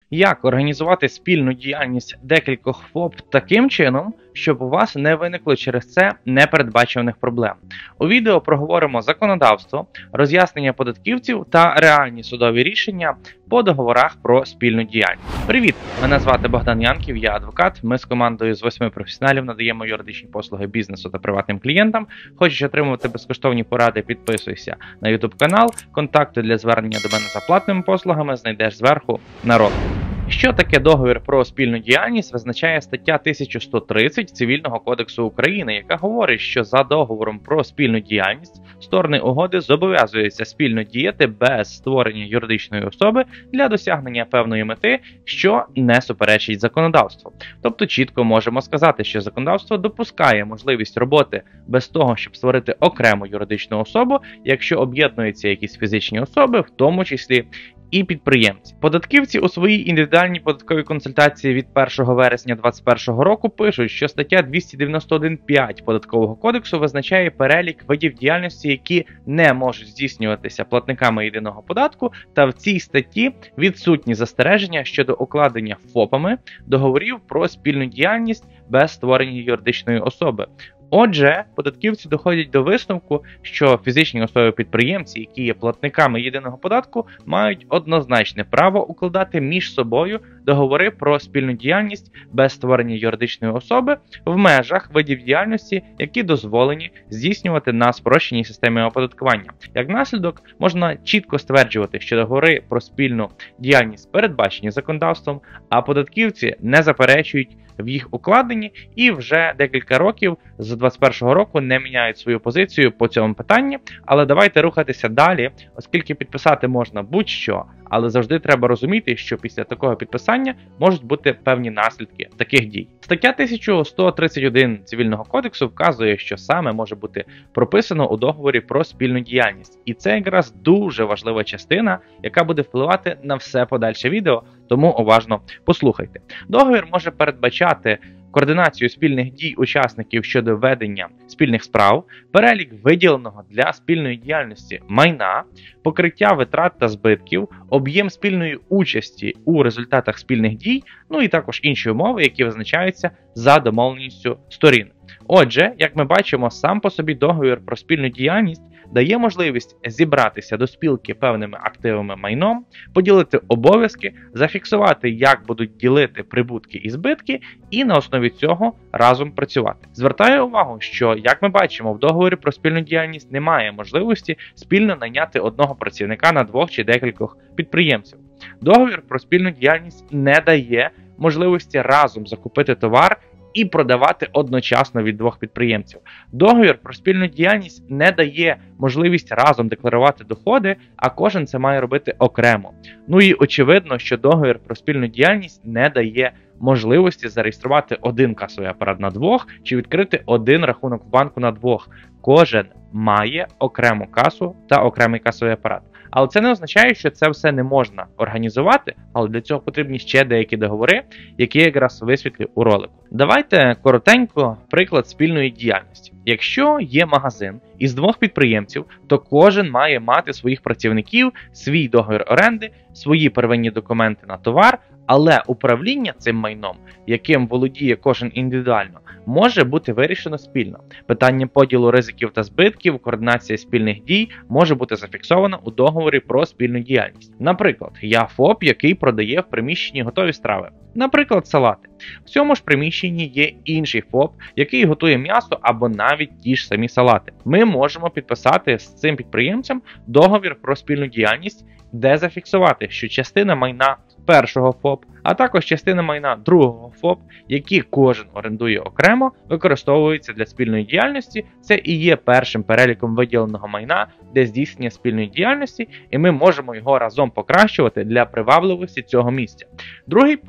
Як організувати спільну діяльність декількох ФОП таким чином, щоб у вас не виникло через це непередбачуваних проблем? У відео проговоримо законодавство, роз'яснення податківців та реальні судові рішення по договорах про спільну діяльність. Привіт! Мене звати Богдан Янків, я адвокат. Ми з командою з 8 професіоналів надаємо юридичні послуги бізнесу та приватним клієнтам. Хочеш отримувати безкоштовні поради, підписуйся на YouTube канал. Контакти для звернення до мене за платними послугами знайдеш зверху на розкладі. Що таке договір про спільну діяльність, визначає стаття 1130 Цивільного кодексу України, яка говорить, що за договором про спільну діяльність сторони угоди зобов'язуються спільно діяти без створення юридичної особи для досягнення певної мети, що не суперечить законодавству. Тобто чітко можемо сказати, що законодавство допускає можливість роботи без того, щоб створити окрему юридичну особу, якщо об'єднуються якісь фізичні особи, в тому числі і підприємці. Податківці у своїй індивідуальній податковій консультації від 1 вересня 2021 року пишуть, що стаття 291.5 Податкового кодексу визначає перелік видів діяльності, які не можуть здійснюватися платниками єдиного податку, та в цій статті відсутні застереження щодо укладення ФОПами договорів про спільну діяльність без створення юридичної особи. Отже, податківці доходять до висновку, що фізичні особи-підприємці, які є платниками єдиного податку, мають однозначне право укладати між собою договори про спільну діяльність без створення юридичної особи в межах видів діяльності, які дозволені здійснювати на спрощеній системі оподаткування. Як наслідок, можна чітко стверджувати, що договори про спільну діяльність передбачені законодавством, а податківці не заперечують в їх укладенні і вже декілька років з 2021 року не міняють свою позицію по цьому питанні. Але давайте рухатися далі, оскільки підписати можна будь-що, але завжди треба розуміти, що після такого підписання можуть бути певні наслідки таких дій. Стаття 1131 Цивільного кодексу вказує, що саме може бути прописано у договорі про спільну діяльність. І це якраз дуже важлива частина, яка буде впливати на все подальше відео, тому уважно послухайте. Договір може передбачати координацію спільних дій учасників щодо ведення спільних справ, перелік виділеного для спільної діяльності майна, покриття витрат та збитків, об'єм спільної участі у результатах спільних дій, ну і також інші умови, які визначаються за домовленістю сторін. Отже, як ми бачимо, сам по собі договір про спільну діяльність дає можливість зібратися до спілки певними активами майном, поділити обов'язки, зафіксувати, як будуть ділити прибутки і збитки, і на основі цього разом працювати. Звертаю увагу, що, як ми бачимо, в договорі про спільну діяльність немає можливості спільно найняти одного працівника на двох чи декількох підприємців. Договір про спільну діяльність не дає можливості разом закупити товар і продавати одночасно від двох підприємців. Договір про спільну діяльність не дає можливість разом декларувати доходи, а кожен це має робити окремо. Ну і очевидно, що договір про спільну діяльність не дає можливості зареєструвати один касовий апарат на двох чи відкрити один рахунок в банку на двох. Кожен має окрему касу та окремий касовий апарат. Але це не означає, що це все не можна організувати, але для цього потрібні ще деякі договори, які якраз висвітлю у ролику. Давайте коротенько приклад спільної діяльності. Якщо є магазин із двох підприємців, то кожен має мати своїх працівників, свій договір оренди, свої первинні документи на товар, але управління цим майном, яким володіє кожен індивідуально, може бути вирішено спільно. Питання поділу ризиків та збитків, координація спільних дій може бути зафіксовано у договорі про спільну діяльність. Наприклад, я ФОП, який продає в приміщенні готові страви. Наприклад, салати. В цьому ж приміщенні є інший ФОП, який готує м'ясо або навіть ті ж самі салати. Ми можемо підписати з цим підприємцем договір про спільну діяльність, де зафіксувати, що частина майна першого ФОП, а також частина майна другого ФОП, які кожен орендує окремо, використовуються для спільної діяльності. Це і є першим переліком виділеного майна для здійснення спільної діяльності, і ми можемо його разом покращувати для привабливості цього місця. Другий пункт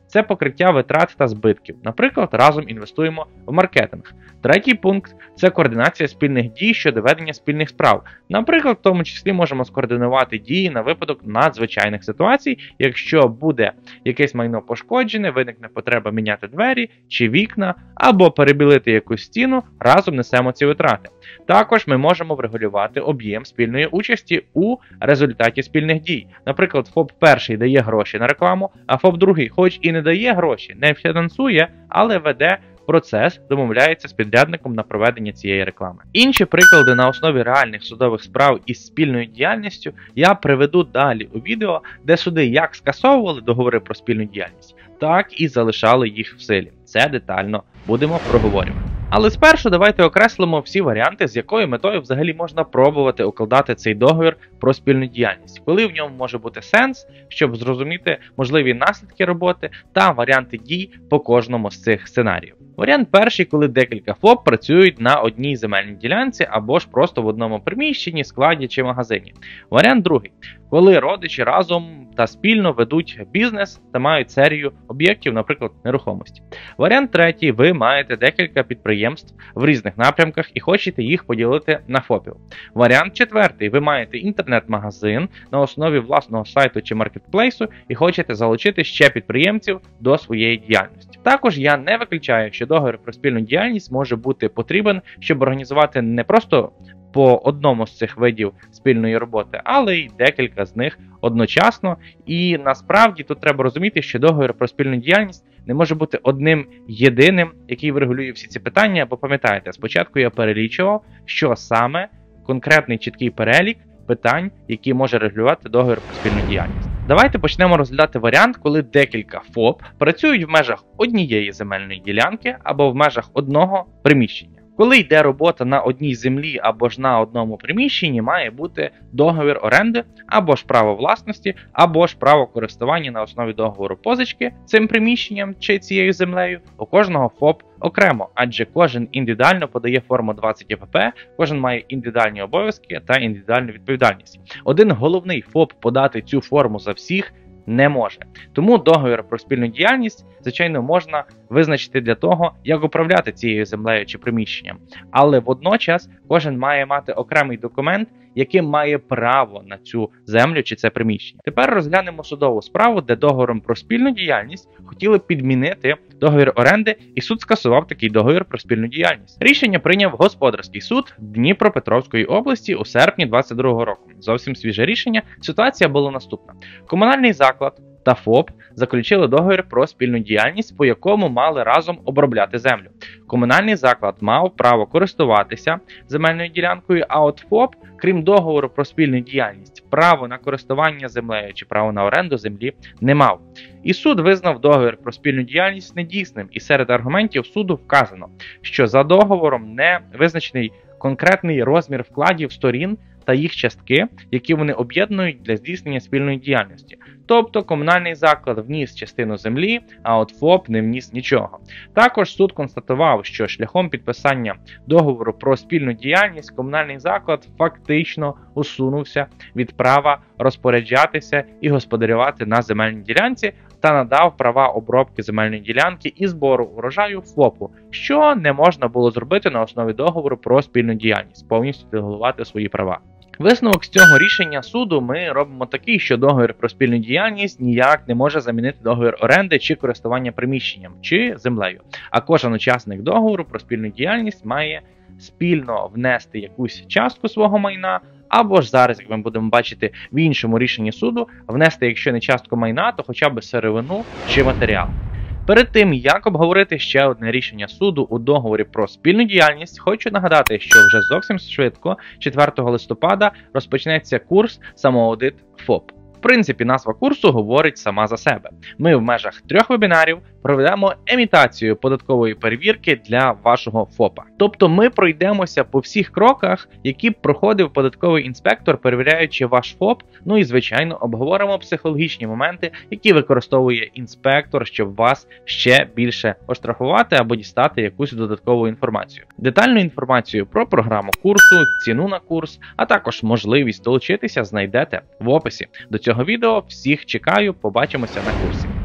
це покриття витрат та збитків. Наприклад, разом інвестуємо в маркетинг. Третій пункт – це координація спільних дій щодо ведення спільних справ. Наприклад, в тому числі можемо скоординувати дії на випадок надзвичайних ситуацій, якщо буде якесь майно пошкоджене, виникне потреба міняти двері чи вікна, або перебілити якусь стіну, разом несемо ці витрати. Також ми можемо врегулювати об'єм спільної участі у результаті спільних дій. Наприклад, ФОП перший дає гроші на рекламу, а ФОП другий хоч і не дає гроші, не фінансує, але веде процес, домовляється з підрядником на проведення цієї реклами. Інші приклади на основі реальних судових справ із спільною діяльністю я приведу далі у відео, де суди як скасовували договори про спільну діяльність, так і залишали їх в силі. Це детально будемо проговорювати. Але спершу давайте окреслимо всі варіанти, з якою метою взагалі можна пробувати укладати цей договір про спільну діяльність, коли в ньому може бути сенс, щоб зрозуміти можливі наслідки роботи та варіанти дій по кожному з цих сценаріїв. Варіант перший, коли декілька ФОП працюють на одній земельній ділянці або ж просто в одному приміщенні, складі чи магазині. Варіант другий, коли родичі разом та спільно ведуть бізнес та мають серію об'єктів, наприклад, нерухомості. Варіант третій, ви маєте декілька підприємств в різних напрямках і хочете їх поділити на ФОПів. Варіант четвертий, ви маєте інтернет-магазин на основі власного сайту чи маркетплейсу і хочете залучити ще підприємців до своєї діяльності. Також я не виключаю, що договір про спільну діяльність може бути потрібен, щоб організувати не просто по одному з цих видів спільної роботи, але й декілька з них одночасно. І насправді тут треба розуміти, що договір про спільну діяльність не може бути одним єдиним, який врегулює всі ці питання, бо пам'ятаєте, спочатку я перелічував, що саме конкретний чіткий перелік питань, які може регулювати договір про спільну діяльність. Давайте почнемо розглядати варіант, коли декілька ФОП працюють в межах однієї земельної ділянки або в межах одного приміщення. Коли йде робота на одній землі або ж на одному приміщенні, має бути договір оренди, або ж право власності, або ж право користування на основі договору позички цим приміщенням чи цією землею у кожного ФОП окремо, адже кожен індивідуально подає форму 20 ЄПП, кожен має індивідуальні обов'язки та індивідуальну відповідальність. Один головний ФОП подати цю форму за всіх не може. Тому договір про спільну діяльність, звичайно, можна визначити для того, як управляти цією землею чи приміщенням. Але водночас кожен має мати окремий документ, яким має право на цю землю чи це приміщення. Тепер розглянемо судову справу, де договором про спільну діяльність хотіли підмінити договір оренди, і суд скасував такий договір про спільну діяльність. Рішення прийняв Господарський суд Дніпропетровської області у серпні 2022 року. Зовсім свіже рішення. Ситуація була наступна. Комунальний заклад та ФОП заключили договір про спільну діяльність, по якому мали разом обробляти землю. Комунальний заклад мав право користуватися земельною ділянкою, а от ФОП, крім договору про спільну діяльність, право на користування землею чи право на оренду землі не мав. І суд визнав договір про спільну діяльність недійсним, і серед аргументів суду вказано, що за договором не визначений конкретний розмір вкладів сторін та їх частки, які вони об'єднують для здійснення спільної діяльності. Тобто комунальний заклад вніс частину землі, а от ФОП не вніс нічого. Також суд констатував, що шляхом підписання договору про спільну діяльність комунальний заклад фактично усунувся від права розпоряджатися і господарювати на земельній ділянці та надав права обробки земельної ділянки і збору урожаю ФОПу, що не можна було зробити на основі договору про спільну діяльність, повністю делегувати свої права. Висновок з цього рішення суду ми робимо такий, що договір про спільну діяльність ніяк не може замінити договір оренди чи користування приміщенням чи землею, а кожен учасник договору про спільну діяльність має спільно внести якусь частку свого майна, або ж зараз, як ми будемо бачити в іншому рішенні суду, внести, якщо не частку майна, то хоча б сировину чи матеріал. Перед тим, як обговорити ще одне рішення суду у договорі про спільну діяльність, хочу нагадати, що вже зовсім швидко, 4 листопада, розпочнеться курс «Самоаудит ФОП». В принципі, назва курсу говорить сама за себе. Ми в межах 3 вебінарів проведемо емітацію податкової перевірки для вашого ФОПа. Тобто ми пройдемося по всіх кроках, які проходив податковий інспектор, перевіряючи ваш ФОП, ну і, звичайно, обговоримо психологічні моменти, які використовує інспектор, щоб вас ще більше оштрафувати або дістати якусь додаткову інформацію. Детальну інформацію про програму курсу, ціну на курс, а також можливість долучитися знайдете в описі до цього відео. Всіх чекаю, побачимося на курсі.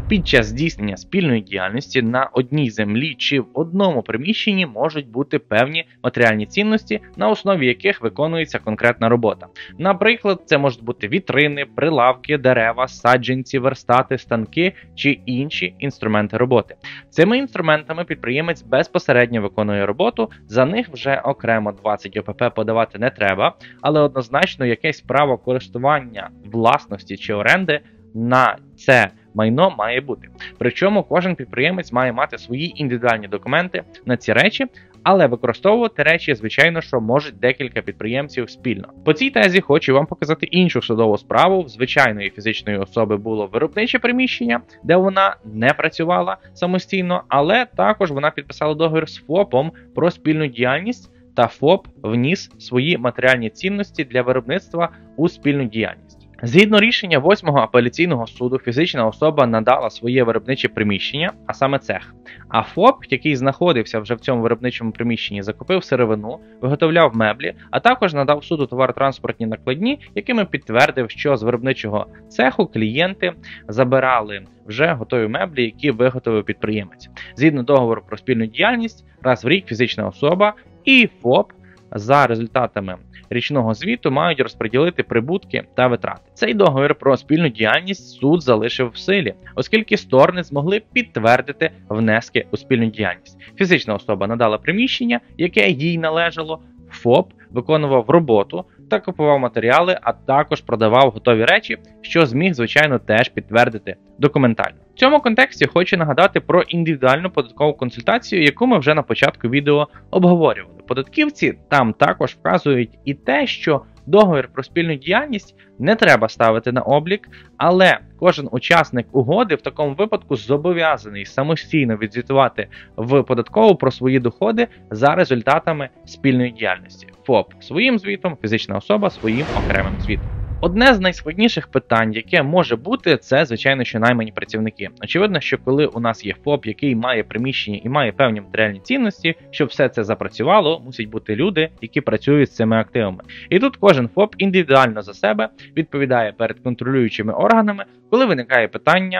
Під час здійснення спільної діяльності на одній землі чи в одному приміщенні можуть бути певні матеріальні цінності, на основі яких виконується конкретна робота. Наприклад, це можуть бути вітрини, прилавки, дерева, саджанці, верстати, станки чи інші інструменти роботи. Цими інструментами підприємець безпосередньо виконує роботу, за них вже окремо 20 ОПП подавати не треба, але однозначно якесь право користування, власності чи оренди на це майно має бути. Причому кожен підприємець має мати свої індивідуальні документи на ці речі, але використовувати речі, звичайно, що можуть декілька підприємців спільно. По цій тезі хочу вам показати іншу судову справу. В звичайної фізичної особи було виробниче приміщення, де вона не працювала самостійно, але також вона підписала договір з ФОПом про спільну діяльність, та ФОП вніс свої матеріальні цінності для виробництва у спільну діяльність. Згідно рішення 8-го апеляційного суду, фізична особа надала своє виробниче приміщення, а саме цех. А ФОП, який знаходився вже в цьому виробничому приміщенні, закупив сировину, виготовляв меблі, а також надав суду товаротранспортні накладні, якими підтвердив, що з виробничого цеху клієнти забирали вже готові меблі, які виготовив підприємець. Згідно договору про спільну діяльність, раз в рік фізична особа і ФОП за результатами річного звіту мають розподілити прибутки та витрати. Цей договір про спільну діяльність суд залишив в силі, оскільки сторони змогли підтвердити внески у спільну діяльність. Фізична особа надала приміщення, яке їй належало, ФОП виконував роботу та купував матеріали, а також продавав готові речі, що зміг, звичайно, теж підтвердити документально. В цьому контексті хочу нагадати про індивідуальну податкову консультацію, яку ми вже на початку відео обговорювали. Податківці там також вказують і те, що договір про спільну діяльність не треба ставити на облік, але кожен учасник угоди в такому випадку зобов'язаний самостійно відзвітувати в податкову про свої доходи за результатами спільної діяльності. ФОП своїм звітом, фізична особа своїм окремим звітом. Одне з найскладніших питань, яке може бути, це, звичайно, що наймані працівники. Очевидно, що коли у нас є ФОП, який має приміщення і має певні матеріальні цінності, щоб все це запрацювало, мусять бути люди, які працюють з цими активами. І тут кожен ФОП індивідуально за себе відповідає перед контролюючими органами, коли виникає питання,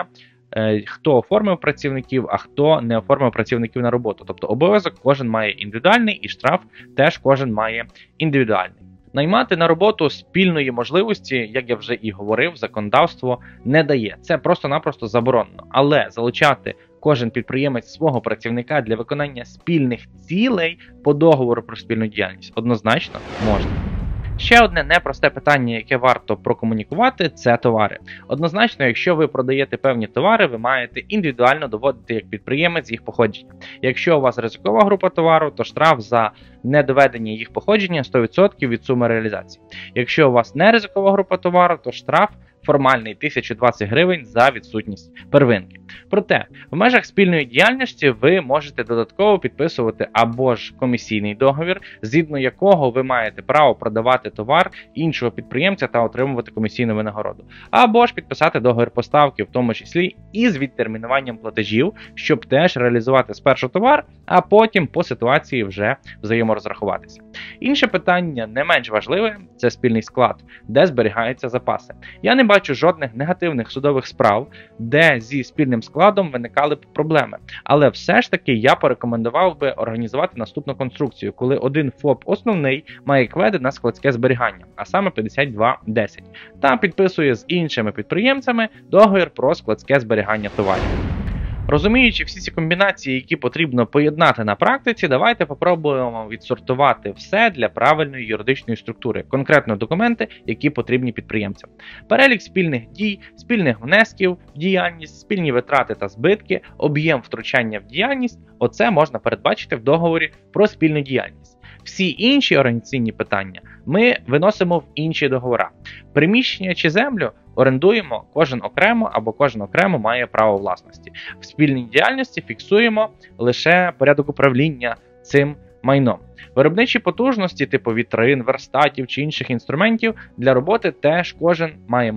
хто оформив працівників, а хто не оформив працівників на роботу. Тобто обов'язок кожен має індивідуальний і штраф теж кожен має індивідуальний. Наймати на роботу спільної можливості, як я вже і говорив, законодавство не дає. Це просто-напросто заборонено. Але залучати кожен підприємець свого працівника для виконання спільних цілей по договору про спільну діяльність однозначно можна. Ще одне непросте питання, яке варто прокомунікувати, це товари. Однозначно, якщо ви продаєте певні товари, ви маєте індивідуально доводити як підприємець їх походження. Якщо у вас ризикова група товару, то штраф за недоведення їх походження 100% від суми реалізації. Якщо у вас не ризикова група товару, то штраф формальний 1020 гривень за відсутність первинки. Проте, в межах спільної діяльності ви можете додатково підписувати або ж комісійний договір, згідно якого ви маєте право продавати товар іншого підприємця та отримувати комісійну винагороду. Або ж підписати договір поставки, в тому числі і з відтермінуванням платежів, щоб теж реалізувати спершу товар, а потім по ситуації вже взаєморозрахуватися. Інше питання, не менш важливе, це спільний склад, де зберігаються запаси. Я не бачу жодних негативних судових справ, де зі спільним складом виникали б проблеми. Але все ж таки я порекомендував би організувати наступну конструкцію, коли один ФОП основний має кведи на складське зберігання, а саме 5210, та підписує з іншими підприємцями договір про складське зберігання товарів. Розуміючи всі ці комбінації, які потрібно поєднати на практиці, давайте попробуємо відсортувати все для правильної юридичної структури, конкретно документи, які потрібні підприємцям. Перелік спільних дій, спільних внесків в діяльність, спільні витрати та збитки, об'єм втручання в діяльність – оце можна передбачити в договорі про спільну діяльність. Всі інші організаційні питання ми виносимо в інші договори. Приміщення чи землю орендуємо кожен окремо або кожен окремо має право власності. В спільній діяльності фіксуємо лише порядок управління цим майном. Виробничі потужності типу вітрин, верстатів чи інших інструментів для роботи теж кожен має мати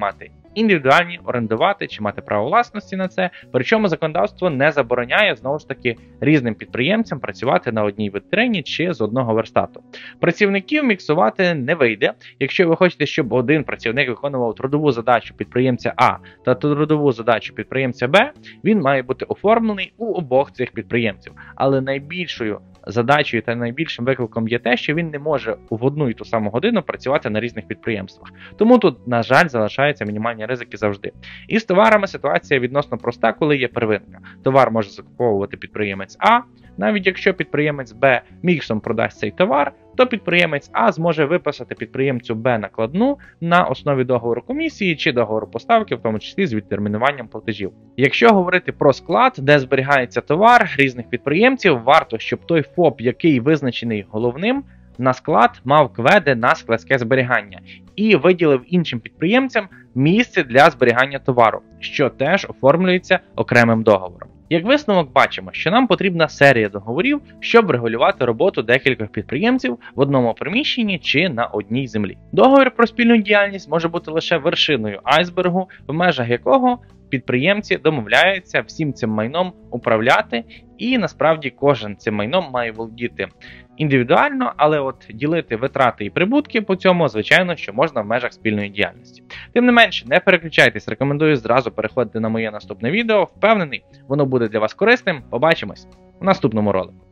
індивідуальні, орендувати чи мати право власності на це. Причому законодавство не забороняє, знову ж таки, різним підприємцям працювати на одній вітрині чи з одного верстату. Працівників міксувати не вийде. Якщо ви хочете, щоб один працівник виконував трудову задачу підприємця А та трудову задачу підприємця Б, він має бути оформлений у обох цих підприємців. Але найбільшою задачею та найбільшим викликом є те, що він не може в одну і ту саму годину працювати на різних підприємствах. Тому тут, на жаль, залишаються мінімальні ризики завжди. І з товарами ситуація відносно проста, коли є первинка. Товар може закуповувати підприємець А, навіть якщо підприємець Б міксом продасть цей товар, то підприємець А зможе виписати підприємцю Б накладну на основі договору комісії чи договору поставки, в тому числі з відтермінуванням платежів. Якщо говорити про склад, де зберігається товар різних підприємців, варто, щоб той ФОП, який визначений головним, на склад мав КВЕДи на складське зберігання і виділив іншим підприємцям місце для зберігання товару, що теж оформлюється окремим договором. Як висновок бачимо, що нам потрібна серія договорів, щоб регулювати роботу декількох підприємців в одному приміщенні чи на одній землі. Договір про спільну діяльність може бути лише вершиною айсбергу, в межах якого підприємці домовляються всім цим майном управляти, і насправді кожен цим майном має володіти індивідуально, але от ділити витрати і прибутки по цьому, звичайно, що можна в межах спільної діяльності. Тим не менше, не переключайтесь, рекомендую зразу переходити на моє наступне відео. Впевнений, воно буде для вас корисним. Побачимось у наступному ролику.